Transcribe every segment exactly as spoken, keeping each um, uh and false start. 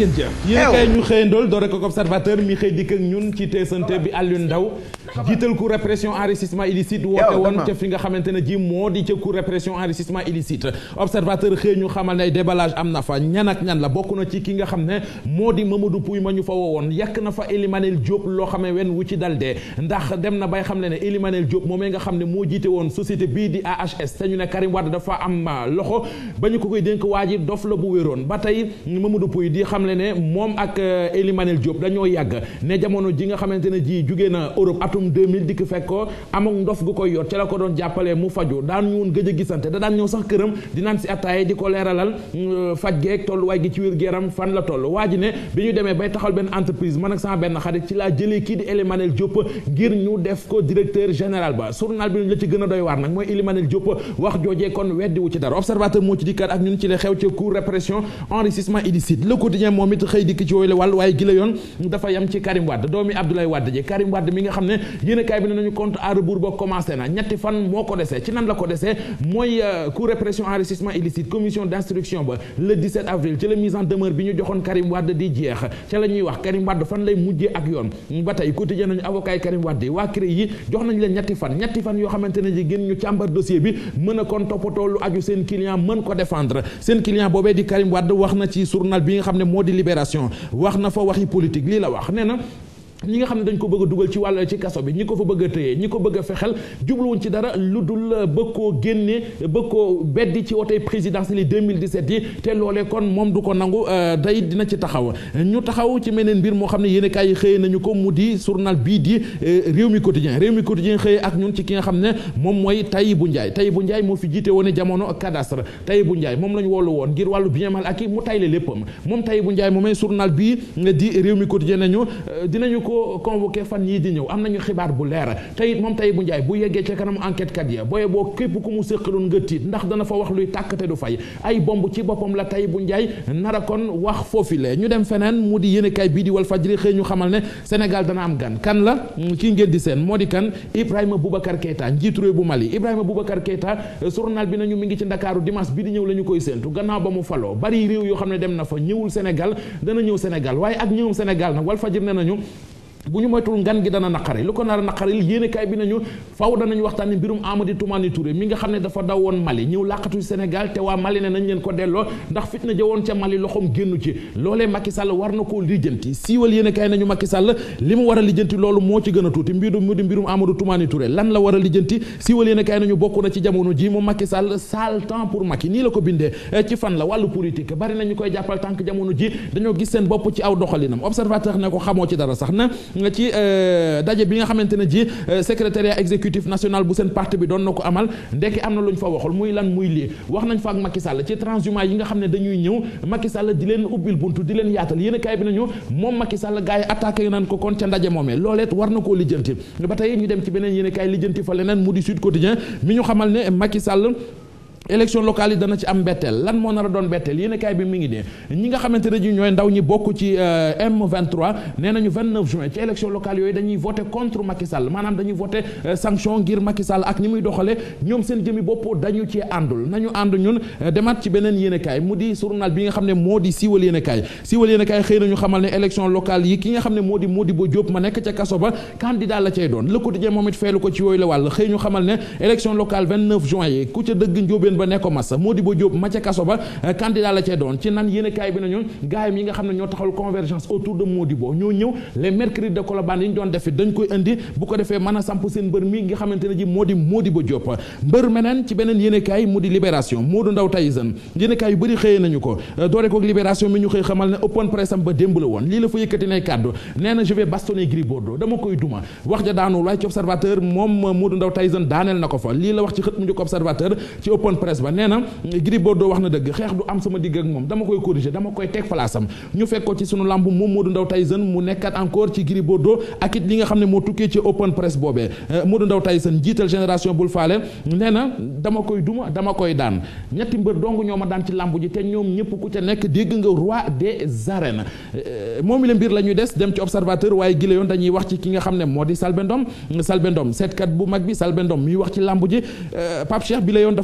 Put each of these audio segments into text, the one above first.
yéen kay ñu xëyandool doore ko observateur mi xëy dikk ak ñun ci teesante bi Alioune Ndao jiital cour répression enrichissement illicite woote woon ca fi nga xamante ne ji moo di ca cour répression enrichissement illicite observateur xëy ñu xamal ne déballage am na fa ñan ak ñan la bokk na ci ki nga xam ne moo di Mamadou Pouy ma ñu fa woowoon yàq na fa Elimanel Diop loo xamee wen wu ci dal dee ndax dem na bay xam ne ne Elimanel Diop moomee nga xam ne moo jiite woon société bii di A H S te ñu ne Karim Wade dafa am loxo ba ñu ko koy dénk waa ji dof la bu wéroon ba tey Mamadou Pouy di xam le ne moom ak Elimanel Diop dañoo yàgg ne jamono ji nga xamante ne ji jugee na Europe atum deux mille dikk fekk ko amok ndof gu koy yor ca la ko doon jàppalee mu faju daan ñu woon gëj a gisante da daan ñëw sax këram di naan si attaaye di ko leeralal faj geeg tolluwaay gi ci wér gu yaram fan la toll waa ji ne bi ñu demee bay taxal benn entreprise man ak sama benn xarit ci laa jëlee kii di Elimanel Diop ngir ñu def ko directeur général ba journal bi la ci gën a doy waar nag mooy Elimanel Diop wax joojee kon weddi wu ci dara observateur moo ci dikkaat ak ñun ci la xew ci cour répression enrichissement illicite le quotidien moom it xëy dikk ci wooyu la wàll waaye gi la yoon dafa yam ci Karim Wade doomi Abdoulaye Wade ji Karim Wade mi nga xam ne yéen kaay bi ne nañu compte à rebours ba commencé na ñetti fan moo ko desee ci nan la ko desee mooy cour répression enrichissement illicite commission d'instruction ba le dix-sept avril ci la mise en demeure bi ñu joxoon Karim Wade di jeex ca la ñuy wax Karim Wade fan lay mujjee ak yoon ba tey quotidien nañu avocat yi Karim Wade waa C R E I yi jox nañu leen ñetti fan ñetti fan yoo xamante ne ji gën ñu càmbar dossier bi mën a kon toppatoo lu aju seen client mën ko défendre seen client boobee di Karim Wade wax na ci journal bi nga xam ne moo di Libération wax na fa waxi politique lii la wax nee na ñi nga xam ne dañ ko bëgg a dugal ci wàll ci kaso bi ñi ko fa bëgg a tëyee ñi ko bëgg a fexel jubluwuñ ci dara lu dul bëgg koo génne bëgg koo beddi ci wote présidentielle yi deux mille dix-sept yi te loolee kon moom du ko nangu day dina ci taxaw ñu taxaw ci meneen mbir moo xam ne yéen kaay yi xëyee nañu ko mu di journal bii di réew mi quotidien réew mi quotidien xëyee ak ñun ci ki nga xam ne moom mooy Tahibou Ndiaye Tahibou Ndiaye moo fi jiite woon jamono cadastre Tahibou Ndiaye moom la ñu woolu woon ngir wàllu bien mal acquis mu tayle léppam moom Tahibou Ndiaye moomay journal bii di réew mi quotidien nañu dinañu ko convoqué fan yii di ñëw am nañu xibaar bu leer te it moom Tahibou Ndiaye bu yeggee ca kanam enquête kat ya booye boo képp ku mu séqaloon nga tiit ndax dana fa wax luy tàkkate du fay ay bomb ci boppam la Tahibou Ndiaye nara kon wax foofi le ñu dem feneen mu di yéenekaay bii di Walf Fadjri xëy ñu xamal ne Sénégal dana am gan kan la kii ngeen di seen moo di kan Ibrahima Boubacar Keïta njiitu réew bu Mali Ibrahima Boubacar Keïta journal bi nañu mi ngi ci Ndakaaru dimanche bi di ñëw la ñu koy séentu gannaaw ba mu faloo bari réew yoo xam ne dem na fa ñëwul Sénégal dana ñëw Sénégal waaye ak ñëwum Sénégal nag Walf Fadjri ne nañu bu ñu moytul ngan gi dana naqari lu ko nar a naqari yéenekaay bi nañu faw danañu waxtaani mbirum Amady Toumani Touré mi nga xam ne dafa daw woon Mali ñëw làqatu Sénégal te waa Mali ne nañ leen ko delloo ndax fitna jëwoon ca Mali loxoom génnu ci loolee Macky Sall war na koo lijjanti siiwal yéenekaay nañu Macky Sall li mu war a lijjanti loolu moo ci gën a tuuti mbirum mu di mbirum Amadou Toumani Touré lan la war a lijjanti siiwal yéenekaay nañu bokk na ci jamono ji moom Macky Sall sale temps pour Macky nii la ko bindee ci fan la wàllu politique bari nañu koy jàppal tànk jamono ji dañoo gis seen bopp ci aw doxalinam observateur ne ko xamoo ci dara sax na ci daje bi nga xamante ne ji secrétariat exécutif national bu seen parti bi doon na ko amal ndekki am na lu ñu fa waxul muy lan muy lii wax nañ fa ak Macky Sall ci transhumance yi nga xam ne dañuy ñëw Macky Sall di leen ubbil buntu di leen yaatal yéen a kaay bi nañu moom Macky Sall gars yi attaqué nañ ko kon ca ndaje moomee looleet war na koo lijjanti ba tey ñu dem ci beneen yéen a kaay lijjanti fa leneen mu di Sud Quotidien mi ñu xamal ne Macky Sall élection locale yi dana ci am mbetteel lan moo nar a doon mbetteel yéen kaay bi mi ngi ne ñi nga xamante ne ji ñooy ndaw ñi bokk ci M vingt-trois nee nañu vingt-neuf juin ci élection locale yooyu dañuy voté contre Macky Sall maanaam dañuy voté sanction ngir Macky Sall ak ni muy doxale ñoom seen jëmi bopp dañu ci àndul nañu ànd ñun demaat ci beneen yéen kaay mu di journal bi nga xam ne moo di siiwal yéen kaay siiwal yéen kaay xëy nañu xamal ne élection locale yi ki nga xam ne moo di Modibo Diop ma nekk ca kaso ba candidat la cay doon Le Quotidien moom it feelu ko ci yooyu la wàll xëy ñu xamal ne élection locale vingt-neuf juin yi ku ca dëgg njóobeen ba nekko massa Modibo Diop ma ca kaso ba candidat la cay doon ci nan yéenekaay bi nañu gaayam yi nga xam ne ñoo taxawal convergence autour de Modibo ñoo ñëw les mercredis de Colobane yi ñu doon def dañ koy indi bu ko defee mën a samp seen mbër mi nga xamante ne ji moo di Modibo Diop mbër meneen ci beneen yéenekaay mu di Libération Modou Ndaw Tyson yéenekaay yu bëri xëyee nañu ko doore ko Libération mi ñu xëy xamal ne open press am ba démb la woon lii la fa yëkkati nay kàddu nee na je vais bastonner Gris Bordeaux dama koy duma wax ja daanul waaye ci observateur moom Modou Ndaw Tyson daaneel na ko fa lii la wax ci xët mu njëkk observateur ci open press ba nee na Gris Bordeaux wax na dëgg xeex du am sama digg ak moom dama koy corriger dama koy teg place am ñu fekk ko ci sunu lamb moom Modou Ndaw Tyson mu nekkat encore ci Gris Bordeaux ak it li nga xam ne moo tukkee ci open press boobee Modou Ndaw Tyson jiital génération bul faale nee na dama koy duma dama koy daan ñetti mbër dong ñoo ma daan ci lamb ji te ñoom ñëpp ku ca nekk dégg nga roi des arènes moom la mbir la ñuy des dem ci observateur waaye gile yoon dañuy wax ci ki nga xam ne moo di Selbé Ndom Selbé Ndom seetkat bu mag bi Selbé Ndom muy wax ci lamb ji Pape Cheikh bi la yoon dafa nekk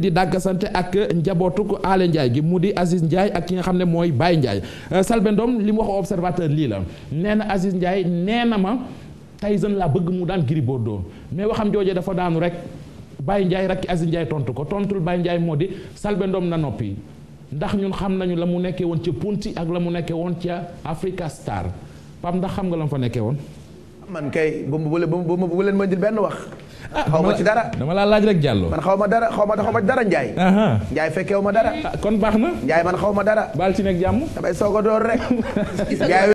di dàggasante ak njabootuk Aly Ndiaye gi mu di Aziz Ndiaye ak ki nga xam ne mooy Baye Ndiaye Selbé Ndom li mu wax observateur lii la nee na Aziz Ndiaye nee na ma Tyson laa bëgg mu daan Gris Bordeaux mais waxam jooje dafa daanu rek Baye Ndiaye rakki Aziz Ndiaye tontu ko tontul Baye Ndiaye moo di Selbé Ndom na noppi ndax ñun xam nañu la mu nekkee woon ca Punti ak la mu nekkee woon ca Africa Star Pam ndax xam nga la mu fa nekkee woon. man kay bu bu bu bu leen ma jël benn wax. xaw ma ci dara dama laa laaj rek Diallo. man xaw ma dara xaw ma xaw ma dara Ndiaye. Ndiaye fekkewu ma dara. kon baax na. Ndiaye man xaw ma dara. baal ci nekk jàmm. damay soog a door rek.